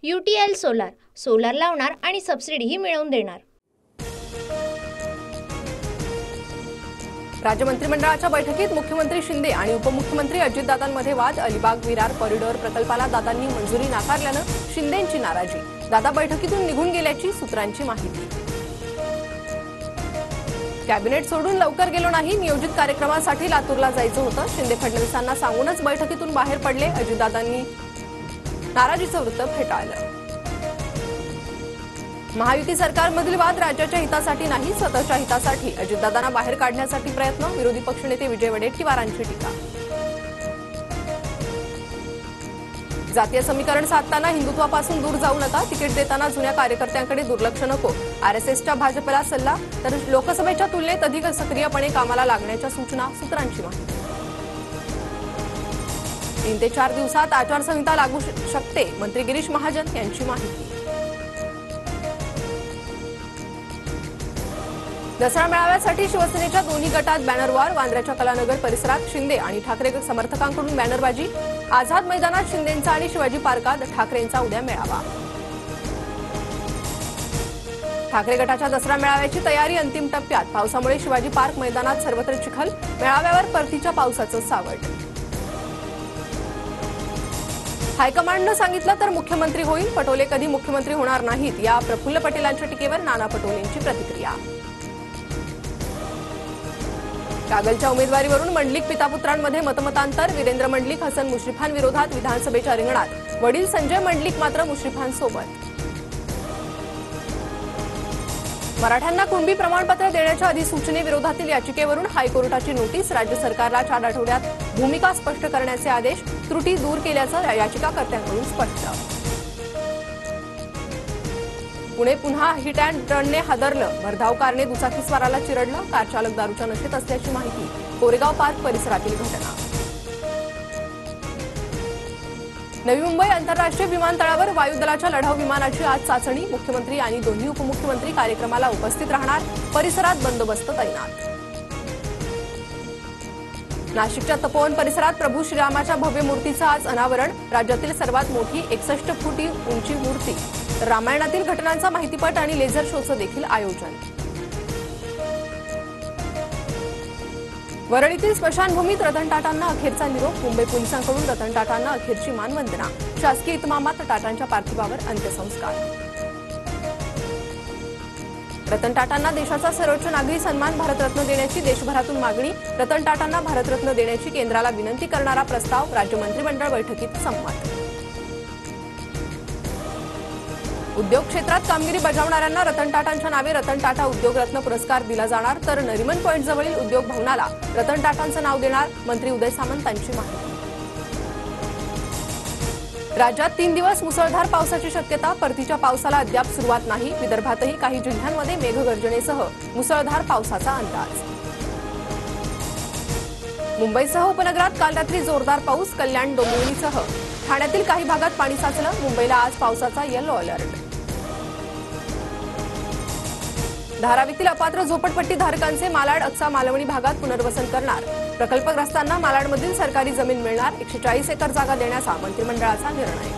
UTL solar solar लावणार आणि सबसिडीही मिळवून देणार। राज्य मंत्रिमंडळाच्या बैठकीत मुख्यमंत्री शिंदे आणि उपमुख्यमंत्री अजितदादांमध्ये वाद। अलिबाग विरार कॉरिडॉर प्रकल्पाला दादांनी मंजुरी नाकारल्यानं शिंदेंची नाराजी। दादा बैठकीतून निघून गेल्याची सूत्रांची माहिती। कॅबिनेट सोडून लवकर गेलो नाही, नियोजित कार्यक्रमासाठी लातूरला जायचं होतं। शिंदे फडणवीसांना सांगूनच बैठकीतून बाहेर पडले। अजितदादांनी नाराजीचं वृत्त फेटाळलं। महायुती सरकारमधील वाद राज्याच्या हितासाठी नाही, स्वतःच्या हितासाठी। अजितदादांना बाहेर काढण्यासाठी प्रयत्न। विरोधी पक्षनेते विजय वडेट्टीवारांची टीका। जातीय समीकरण साधताना हिंदुत्वापासून दूर जाऊ नका, तिकीट देताना जुन्या कार्यकर्त्यांकडे दुर्लक्ष नको। आरएसएसच्या भाजपला सल्ला, तर लोकसभेच्या तुलनेत अधिक सक्रियपणे कामाला लागण्याच्या सूचना। सूत्रांची माहिती। 3 ते 4 दिवसात आचारसंहिता लागू शकते, मंत्री गिरीश महाजन यांची माहिती। दसरा मेळाव्यासाठी शिवसेनेच्या दोन्ही गटात बॅनर वॉर। वांद्र्याच्या कलानगर परिसरात शिंदे आणि ठाकरे समर्थकांकडून बॅनरबाजी। आझाद मैदानात शिंदेंचा आणि शिवाजी पार्कात ठाकरेंचा उद्या मेळावा। ठाकरे गटाच्या दसरा मेळाव्याची तयारी अंतिम टप्प्यात। पावसामुळे शिवाजी पार्क मैदानात सर्वत्र चिखल, मेळाव्यावर परतीच्या पावसाचं सावट। हायकमांडनं सांगितलं तर मुख्यमंत्री होईल, पटोले कधी मुख्यमंत्री होणार नाहीत, या प्रफुल्ल पटेलांच्या टीकेवर नाना पटोलेंची प्रतिक्रिया। कागलच्या उमेदवारीवरून मंडलिक पितापुत्रांमध्ये मतमतांतर। वीरेंद्र मंडलिक हसन मुश्रीफांविरोधात विधानसभेच्या रिंगणात। वडील संजय मंडलिक मात्र मुश्रीफांसोबत। मराठ्यांना कुणबी प्रमाणपत्र देण्याच्या अधिसूचनेविरोधातील याचिकेवरून हायकोर्टाची नोटीस। राज्य सरकारला 4 आठवड्यात भूमिका स्पष्ट करण्याचे आदेश। त्रुटी दूर केल्याचं याचिकाकर्त्यांकडून स्पष्ट। पुणे पुन्हा हिट अँड रनने हादरलं। भरधाव कारने दुचाकीस्वाराला चिरडलं। कार चालक दारूच्या नशेत असल्याची माहिती। कोरेगाव पार्क परिसरातील घटना। नवी मुंबई आंतरराष्ट्रीय विमानतळावर वायुदलाच्या लढाऊ विमानाची आज चाचणी। मुख्यमंत्री आणि दोन्ही उपमुख्यमंत्री कार्यक्रमाला उपस्थित राहणार। परिसरात बंदोबस्त तैनात। नाशिकच्या तपोवन परिसरात प्रभू श्रीरामाच्या भव्य मूर्तीचं आज अनावरण। राज्यातील सर्वात मोठी 61 फुटी उंची मूर्ती। रामायणातील घटनांचा माहितीपट आणि लेझर शोचं देखील आयोजन। वरळीतील स्मशानभूमीत रतन टाटांना अखेरचा निरोप। मुंबई पोलिसांकडून रतन टाटांना अखेरची मानवंदना। शासकीय इतमामात टाटांच्या पार्थिवावर अंत्यसंस्कार। रतन टाटांना देशाचा सर्वोच्च नागरी सन्मान भारतरत्न देण्याची देशभरातून मागणी। रतन टाटांना भारतरत्न देण्याची केंद्राला विनंती करणारा प्रस्ताव। राज्य मंत्रिमंडळ बैठकीत संमत। उद्योग क्षेत्रात कामगिरी बजावणाऱ्यांना रतन टाटांच्या नावे रतन टाटा उद्योगरत्न पुरस्कार दिला जाणार, तर नरिमन पॉइंट जवळील उद्योग भवनाला रतन टाटांचं नाव देणार। मंत्री उदय सामंतांची माहिती। राज्यात 3 दिवस मुसळधार पावसाची शक्यता। परतीच्या पावसाला अद्याप सुरुवात नाही। विदर्भातही काही जिल्ह्यांमध्ये मेघगर्जनेसह मुसळधार पावसाचा अंदाज। मुंबईसह उपनगरात काल रात्री जोरदार पाऊस। कल्याण डोंबिवलीसह ठाण्यातील काही भागात पाणी साचलं। मुंबईला आज पावसाचा येलो अलर्ट। धारावीतील अपात्र झोपडपट्टी धारकांचे मालाड अक्सा मालवणी भागात पुनर्वसन करणार। प्रकल्पग्रस्तांना मालाडमधील सरकारी जमीन मिळणार। 140 एकर जागा देण्याचा मंत्रिमंडळाचा निर्णय।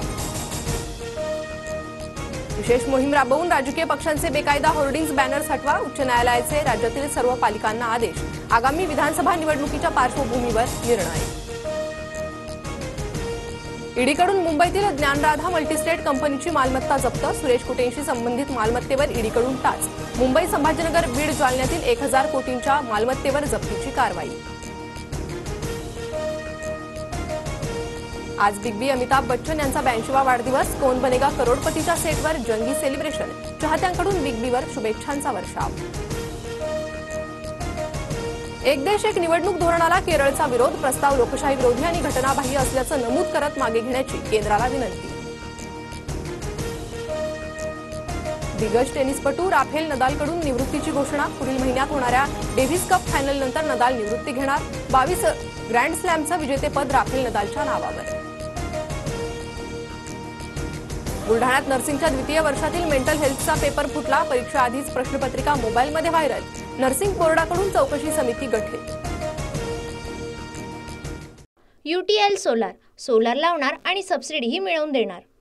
विशेष मोहीम राबवून राजकीय पक्षांचे बेकायदा होर्डिंग्ज बॅनर्स हटवा। उच्च न्यायालयाचे राज्यातील सर्व पालिकांना आदेश। आगामी विधानसभा निवडणुकीच्या पार्श्वभूमीवर निर्णय। ईडीकडून मुंबईतील ज्ञानराधा मल्टीस्टेट कंपनीची मालमत्ता जप्त। सुरेश कुटेंशी संबंधित मालमत्तेवर ईडीकडून टाच। मुंबई संभाजीनगर बीड जालन्यातील 1000 कोटींच्या मालमत्तेवर जप्तीची कारवाई। आज बिग बी अमिताभ बच्चन यांचा 82वा वाढदिवस। कौन बनेगा करोडपतीच्या सेटवर जंगी सेलिब्रेशन। चाहत्यांकडून बिग बीवर शुभेच्छांचा वर्षाव। एक देश एक निवडणूक धोरणाला केरळचा विरोध। प्रस्ताव लोकशाही विरोधी आणि घटनाबाह्य असल्याचं नमूद करत मागे घेण्याची केंद्राला विनंती। दिग्गज टेनिसपटू राफेल नदालकडून निवृत्तीची घोषणा। पुढील महिन्यात होणाऱ्या डेव्हिस कप फायनलनंतर नदाल निवृत्ती घेणार। 22 ग्रँड स्लॅमचं विजेतेपद राफेल नदालच्या नावावर। बुलढाण्यात नर्सिंगच्या द्वितीय वर्षातील मेंटल हेल्थचा पेपर फुटला। परीक्षा आधीच प्रश्नपत्रिका मोबाईलमध्ये व्हायरल। नर्सिंग बोर्डाकडून चौकशी समिती गठीत। UTL सोलार सोलार लावणार आणि सबसिडीही मिळवून देणार।